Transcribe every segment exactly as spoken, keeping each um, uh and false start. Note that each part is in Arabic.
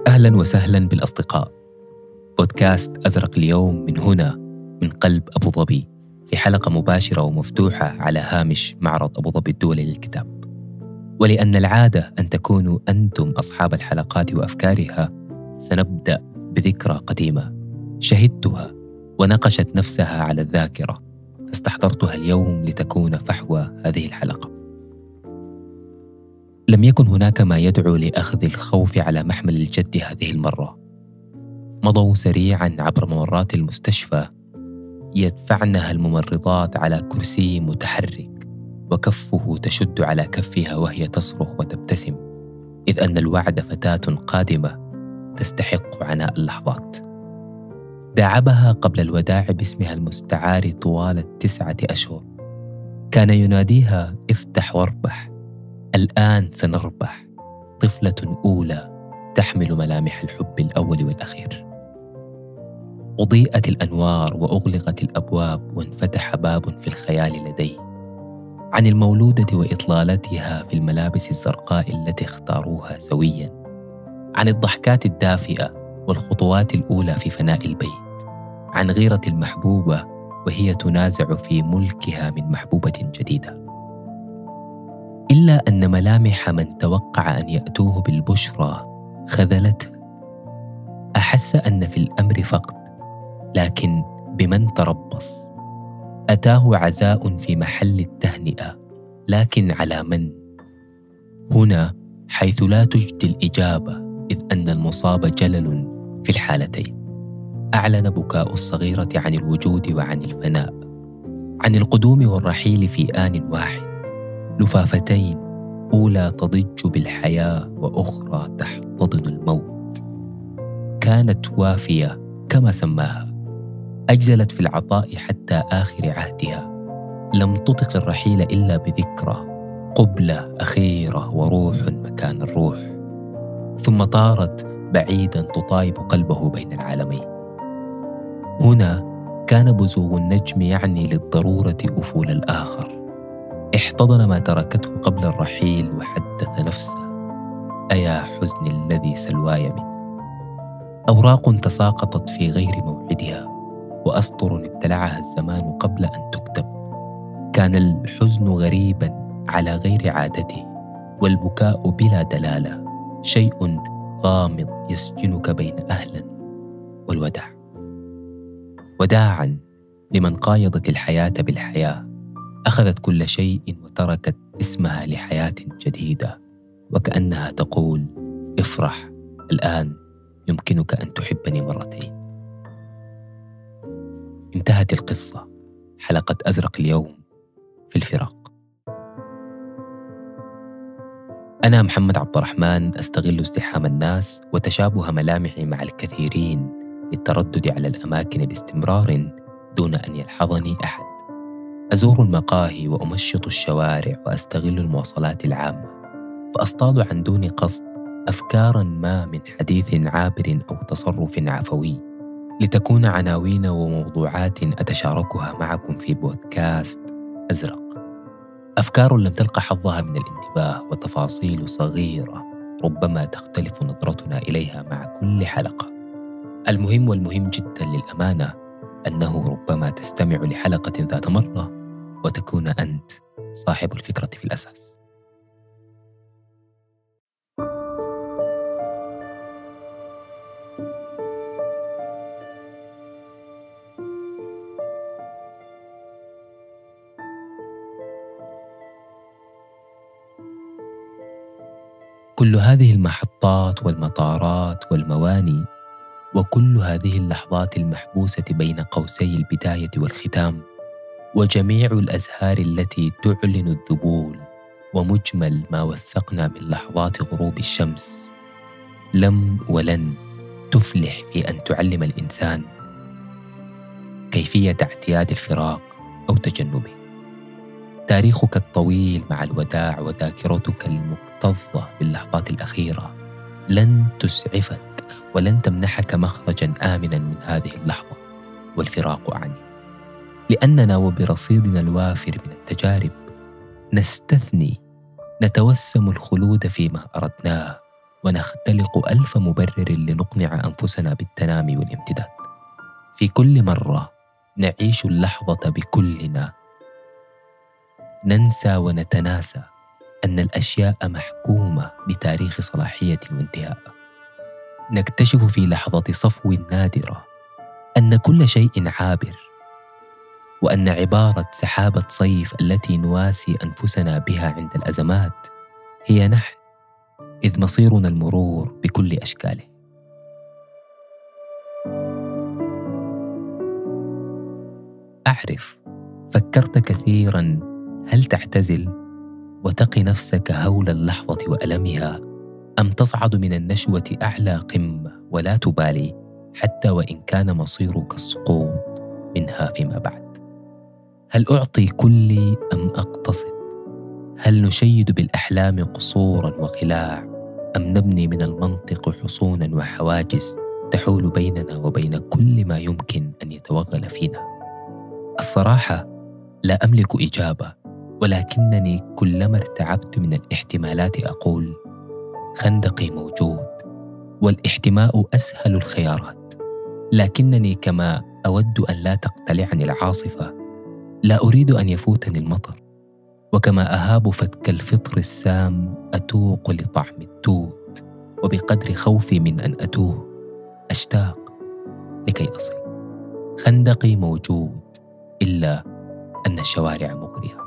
أهلا وسهلا بالأصدقاء. بودكاست أزرق اليوم من هنا، من قلب أبو ظبي، في حلقة مباشرة ومفتوحة على هامش معرض أبو ظبي الدولي للكتاب. ولأن العادة أن تكونوا أنتم أصحاب الحلقات وأفكارها، سنبدأ بذكرى قديمة شهدتها ونقشت نفسها على الذاكرة، فاستحضرتها اليوم لتكون فحوى هذه الحلقة. لم يكن هناك ما يدعو لأخذ الخوف على محمل الجد هذه المرة. مضوا سريعاً عبر ممرات المستشفى، يدفعنها الممرضات على كرسي متحرك، وكفه تشد على كفها وهي تصرخ وتبتسم، إذ أن الوعد فتاة قادمة تستحق عناء اللحظات. داعبها قبل الوداع باسمها المستعار طوال التسعة أشهر. كان يناديها: افتح واربح، الآن سنربح. طفلة أولى تحمل ملامح الحب الأول والأخير. أضيئت الأنوار وأغلقت الأبواب، وانفتح باب في الخيال لدي عن المولودة وإطلالتها في الملابس الزرقاء التي اختاروها سويا، عن الضحكات الدافئة والخطوات الأولى في فناء البيت، عن غيرة المحبوبة وهي تنازع في ملكها من محبوبة جديدة. إلا أن ملامح من توقع أن يأتوه بالبشرى خذلته. أحس أن في الأمر فقد، لكن بمن تربص؟ أتاه عزاء في محل التهنئة، لكن على من؟ هنا حيث لا تجدي الإجابة، إذ أن المصاب جلل في الحالتين. أعلن بكاء الصغيرة عن الوجود وعن الفناء، عن القدوم والرحيل في آن واحد. لفافتين، أولى تضج بالحياة وأخرى تحتضن الموت. كانت وافية كما سماها، أجزلت في العطاء حتى آخر عهدها. لم تطق الرحيل إلا بذكرى، قبلة أخيرة وروح مكان الروح، ثم طارت بعيدا تطايب قلبه بين العالمين. هنا كان بزوغ النجم يعني للضرورة أفول الآخر. احتضن ما تركته قبل الرحيل وحدث نفسه: أيا حزن الذي سلواي منه. أوراق تساقطت في غير موعدها، وأسطر ابتلعها الزمان قبل أن تكتب. كان الحزن غريبا على غير عادته، والبكاء بلا دلالة، شيء غامض يسجنك بين أهلا والوداع. وداعا لمن قايضت الحياة بالحياة، أخذت كل شيء وتركت اسمها لحياة جديدة، وكأنها تقول: افرح، الآن يمكنك أن تحبني مرتين. انتهت القصة. حلقة أزرق اليوم في الفراق. أنا محمد عبد الرحمن، أستغل ازدحام الناس وتشابه ملامحي مع الكثيرين للتردد على الأماكن باستمرار دون أن يلحظني أحد. أزور المقاهي وأمشط الشوارع وأستغل المواصلات العامة، فأصطاد عن دون قصد أفكاراً ما من حديث عابر أو تصرف عفوي، لتكون عناوين وموضوعات أتشاركها معكم في بودكاست أزرق. أفكار لم تلقى حظها من الانتباه، وتفاصيل صغيرة ربما تختلف نظرتنا إليها مع كل حلقة. المهم والمهم جداً للأمانة أنه ربما تستمع لحلقة ذات مرة وتكون أنت صاحب الفكرة في الأساس. كل هذه المحطات والمطارات والمواني، وكل هذه اللحظات المحبوسة بين قوسي البداية والختام، وجميع الأزهار التي تعلن الذبول، ومجمل ما وثقنا من لحظات غروب الشمس، لم ولن تفلح في أن تعلم الإنسان كيفية اعتياد الفراق أو تجنبه. تاريخك الطويل مع الوداع وذاكرتك المكتظة باللحظات الأخيرة لن تسعفك ولن تمنحك مخرجا آمنا من هذه اللحظة والفراق عني، لأننا وبرصيدنا الوافر من التجارب نستثني، نتوسم الخلود فيما أردناه، ونختلق ألف مبرر لنقنع أنفسنا بالتنامي والامتداد. في كل مرة نعيش اللحظة بكلنا، ننسى ونتناسى أن الأشياء محكومة بتاريخ صلاحية وانتهاء. نكتشف في لحظة صفو نادرة أن كل شيء عابر، وأن عبارة سحابة صيف التي نواسي أنفسنا بها عند الأزمات هي نحن، إذ مصيرنا المرور بكل أشكاله. أعرف فكرت كثيراً، هل تعتزل وتقي نفسك هول اللحظة وألمها، أم تصعد من النشوة أعلى قمة ولا تبالي حتى وإن كان مصيرك السقوط منها فيما بعد؟ هل أعطي كلي أم أقتصد؟ هل نشيد بالأحلام قصوراً وقلاع، أم نبني من المنطق حصوناً وحواجز تحول بيننا وبين كل ما يمكن أن يتوغل فينا؟ الصراحة لا أملك إجابة، ولكنني كلما ارتعبت من الاحتمالات أقول: خندقي موجود، والاحتماء أسهل الخيارات. لكنني كما أود أن لا تقتلعني العاصفة، لا أريد أن يفوتني المطر، وكما أهاب فتك الفطر السام أتوق لطعم التوت، وبقدر خوفي من أن أتوه أشتاق لكي أصل. خندقي موجود، إلا أن الشوارع مغرية.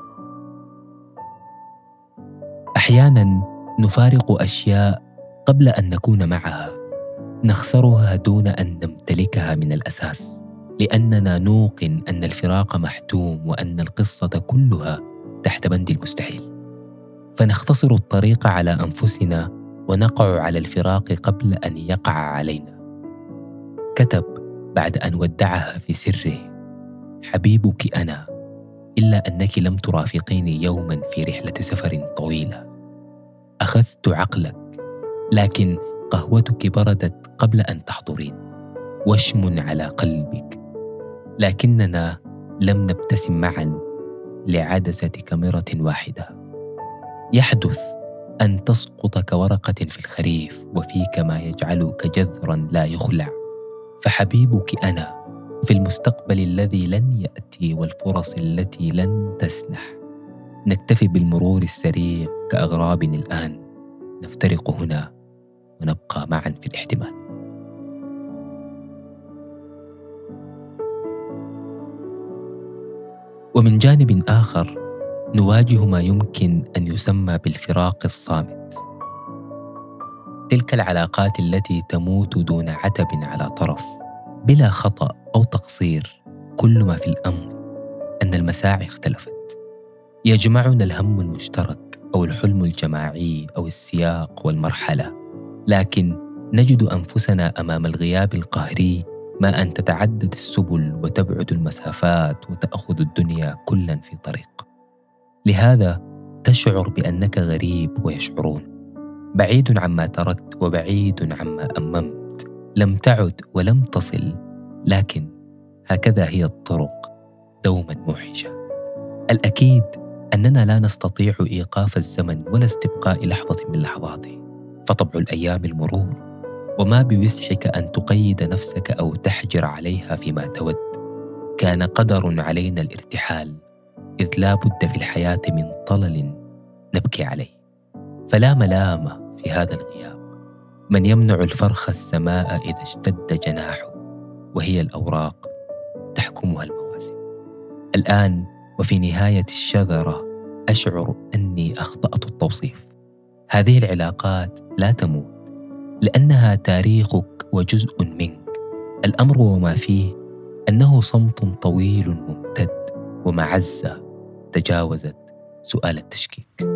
أحياناً نفارق أشياء قبل أن نكون معها، نخسرها دون أن نمتلكها من الأساس، لأننا نوقن أن الفراق محتوم وأن القصة كلها تحت بند المستحيل، فنختصر الطريق على أنفسنا ونقع على الفراق قبل أن يقع علينا. كتب بعد أن ودعها في سره: حبيبك أنا، إلا أنك لم ترافقيني يوما في رحلة سفر طويلة. أخذت عقلك، لكن قهوتك بردت قبل أن تحضرين، وشم على قلبك، لكننا لم نبتسم معا لعدسة كاميرا واحدة. يحدث أن تسقط كورقة في الخريف وفيك ما يجعلك جذرا لا يخلع، فحبيبك أنا في المستقبل الذي لن يأتي والفرص التي لن تسنح. نكتفي بالمرور السريع كأغراب الآن، نفترق هنا ونبقى معا في الاحتمال. ومن جانب آخر نواجه ما يمكن أن يسمى بالفراق الصامت، تلك العلاقات التي تموت دون عتب على طرف، بلا خطأ أو تقصير. كل ما في الأمر أن المساعي اختلفت، يجمعنا الهم المشترك أو الحلم الجماعي أو السياق والمرحلة، لكن نجد أنفسنا أمام الغياب القهري، ما أن تتعدد السبل وتبعد المسافات وتأخذ الدنيا كلا في طريق. لهذا تشعر بأنك غريب ويشعرون، بعيد عما تركت وبعيد عما أممت، لم تعد ولم تصل، لكن هكذا هي الطرق دوما موحشة. الأكيد أننا لا نستطيع إيقاف الزمن ولا استبقاء لحظة من لحظاته، فطبع الأيام المرور، وما بوسعك أن تقيد نفسك أو تحجر عليها فيما تود. كان قدر علينا الارتحال، إذ لا بد في الحياة من طلل نبكي عليه. فلا ملامة في هذا الغياب، من يمنع الفرخ السماء إذا اشتد جناحه، وهي الأوراق تحكمها المواسم. الآن وفي نهاية الشذرة أشعر أني أخطأت التوصيف. هذه العلاقات لا تموت، لأنها تاريخك وجزء منك. الأمر وما فيه أنه صمت طويل ممتد ومعزة تجاوزت سؤال التشكيك.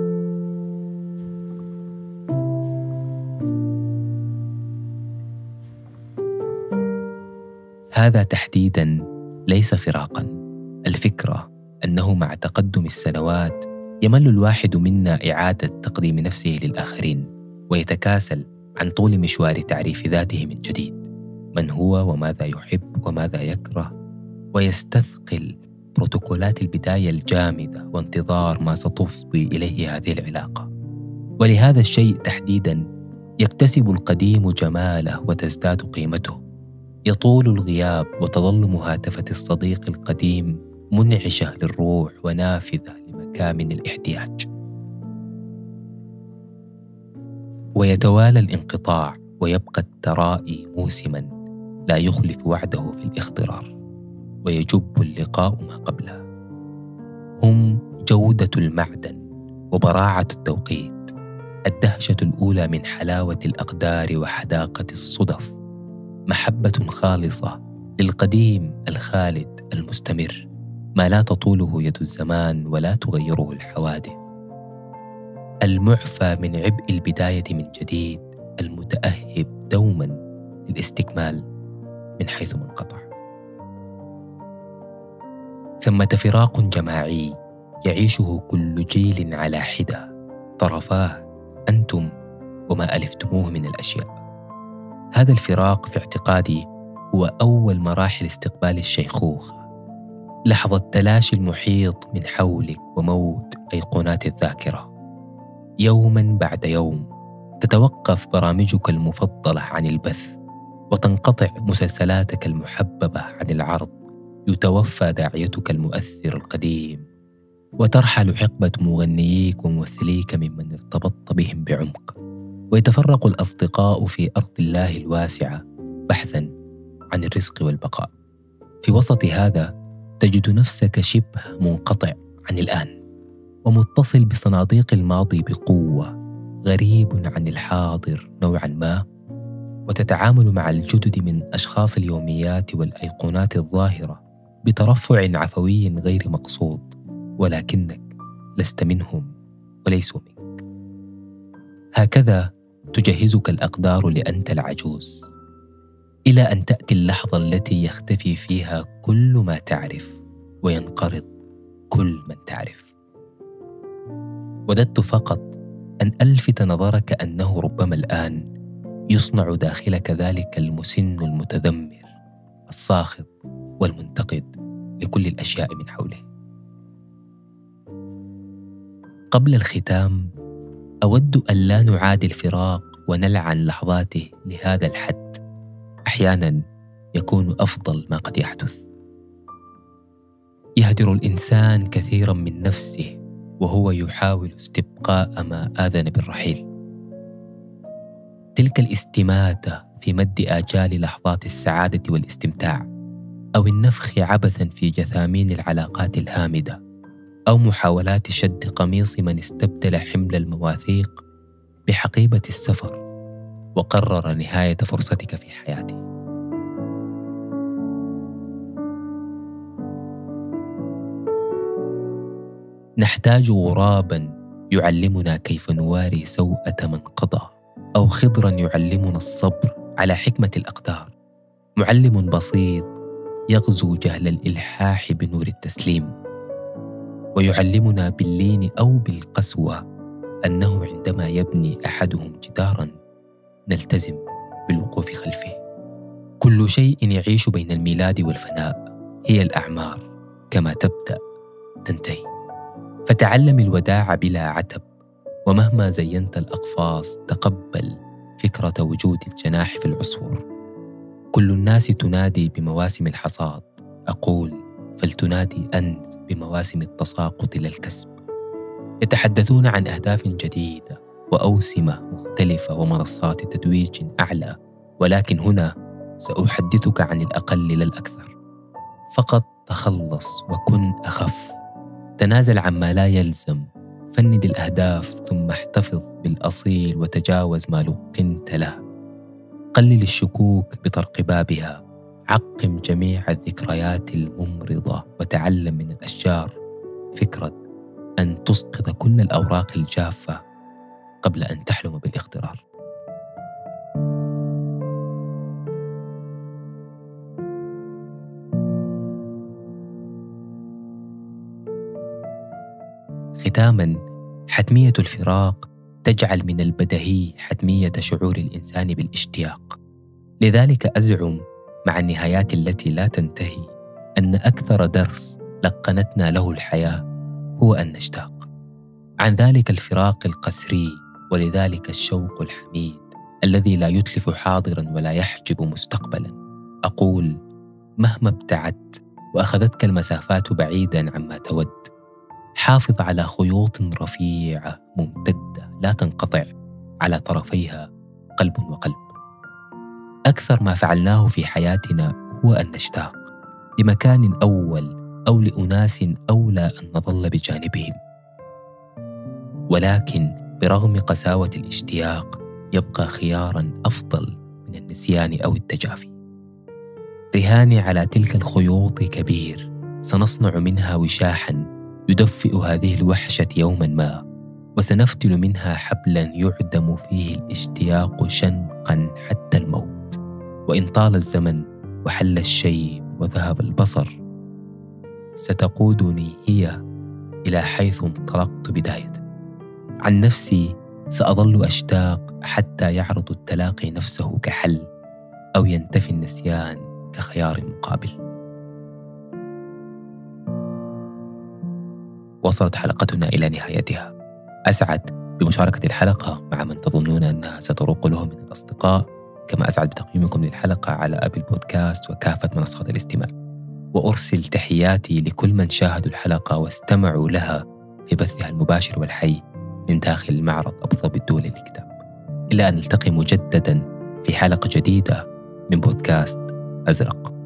هذا تحديداً ليس فراقاً. الفكرة أنه مع تقدم السنوات يمل الواحد منا إعادة تقديم نفسه للآخرين، ويتكاسل عن طول مشوار تعريف ذاته من جديد، من هو وماذا يحب وماذا يكره، ويستثقل بروتوكولات البداية الجامدة وانتظار ما ستفضي إليه هذه العلاقة. ولهذا الشيء تحديداً يكتسب القديم جماله وتزداد قيمته. يطول الغياب وتظل مهاتفة الصديق القديم منعشة للروح ونافذة لمكامن الاحتياج. ويتوالى الانقطاع ويبقى الترائي موسما لا يخلف وعده في الاخضرار، ويجب اللقاء ما قبله. هم جودة المعدن وبراعة التوقيت، الدهشة الأولى من حلاوة الأقدار وحداقة الصدف، محبة خالصة للقديم الخالد المستمر، ما لا تطوله يد الزمان ولا تغيره الحوادث، المعفى من عبء البداية من جديد، المتأهب دوما للاستكمال من حيث ما انقطع. ثمة فراق جماعي يعيشه كل جيل على حدة، طرفاه أنتم وما ألفتموه من الأشياء. هذا الفراق في اعتقادي هو أول مراحل استقبال الشيخوخة، لحظة تلاشي المحيط من حولك وموت أيقونات الذاكرة. يوما بعد يوم تتوقف برامجك المفضلة عن البث، وتنقطع مسلسلاتك المحببة عن العرض، يتوفى داعيتك المؤثر القديم، وترحل حقبة مغنييك وممثليك ممن ارتبطت بهم بعمق، ويتفرق الأصدقاء في أرض الله الواسعة بحثاً عن الرزق والبقاء. في وسط هذا تجد نفسك شبه منقطع عن الآن، ومتصل بصناديق الماضي بقوة، غريب عن الحاضر نوعاً ما، وتتعامل مع الجدد من أشخاص اليوميات والأيقونات الظاهرة بترفع عفوي غير مقصود، ولكنك لست منهم وليسوا منك. هكذا تجهزك الأقدار لأنت العجوز، إلى أن تأتي اللحظة التي يختفي فيها كل ما تعرف وينقرض كل من تعرف. وددت فقط أن ألفت نظرك أنه ربما الآن يصنع داخلك ذلك المسن المتذمر الساخط والمنتقد لكل الأشياء من حوله. قبل الختام أود أن لا نعادي الفراق ونلعن لحظاته لهذا الحد، أحيانا يكون أفضل ما قد يحدث. يهدر الإنسان كثيرا من نفسه وهو يحاول استبقاء ما آذن بالرحيل. تلك الاستماتة في مد آجال لحظات السعادة والاستمتاع، أو النفخ عبثا في جثامين العلاقات الهامدة، أو محاولات شد قميص من استبدل حمل المواثيق بحقيبة السفر وقرر نهاية فرصتك في حياته. نحتاج غرابا يعلمنا كيف نواري سوءة من قضى، أو خضرا يعلمنا الصبر على حكمة الأقدار، معلم بسيط يغزو جهل الإلحاح بنور التسليم، ويعلمنا باللين أو بالقسوة أنه عندما يبني أحدهم جداراً نلتزم بالوقوف خلفه. كل شيء يعيش بين الميلاد والفناء، هي الأعمار كما تبدأ تنتهي. فتعلم الوداع بلا عتب، ومهما زينت الأقفاص تقبل فكرة وجود الجناح في العصفور. كل الناس تنادي بمواسم الحصاد، أقول فلتنادي أنت بمواسم التساقط للكسب. يتحدثون عن أهداف جديدة وأوسمة مختلفة ومنصات تتويج أعلى، ولكن هنا سأحدثك عن الأقل لا الأكثر. فقط تخلص وكن أخف، تنازل عما لا يلزم، فند الأهداف ثم احتفظ بالأصيل وتجاوز ما لقنت له. قلل الشكوك بطرق بابها، عقم جميع الذكريات الممرضة، وتعلم من الأشجار فكرة أن تسقط كل الأوراق الجافة قبل أن تحلم بالاخضرار. ختاماً، حتمية الفراق تجعل من البديهي حتمية شعور الإنسان بالاشتياق. لذلك أزعم مع النهايات التي لا تنتهي أن أكثر درس لقنتنا له الحياة هو أن نشتاق. عن ذلك الفراق القسري ولذلك الشوق الحميد الذي لا يتلف حاضراً ولا يحجب مستقبلاً. أقول: مهما ابتعدت وأخذتك المسافات بعيداً عما تود، حافظ على خيوط رفيعة ممتدة لا تنقطع على طرفيها قلب وقلب. أكثر ما فعلناه في حياتنا هو أن نشتاق لمكان أول أو لأناس أولى أن نظل بجانبهم، ولكن برغم قساوة الاشتياق يبقى خياراً أفضل من النسيان أو التجافي. رهاني على تلك الخيوط كبير، سنصنع منها وشاحاً يدفئ هذه الوحشة يوماً ما، وسنفتل منها حبلاً يعدم فيه الاشتياق شنقاً حتى الموت. وإن طال الزمن وحل الشيب وذهب البصر، ستقودني هي إلى حيث انطلقت بداية. عن نفسي سأظل أشتاق حتى يعرض التلاقي نفسه كحل، أو ينتفي النسيان كخيار مقابل. وصلت حلقتنا إلى نهايتها. أسعد بمشاركة الحلقة مع من تظنون أنها ستروق له من الأصدقاء، كما أسعد بتقييمكم للحلقة على أبل بودكاست وكافة منصات الاستماع. وأرسل تحياتي لكل من شاهدوا الحلقة واستمعوا لها في بثها المباشر والحي من داخل معرض أبو ظبي الدولي للكتاب. إلى أن نلتقي مجددا في حلقة جديدة من بودكاست أزرق.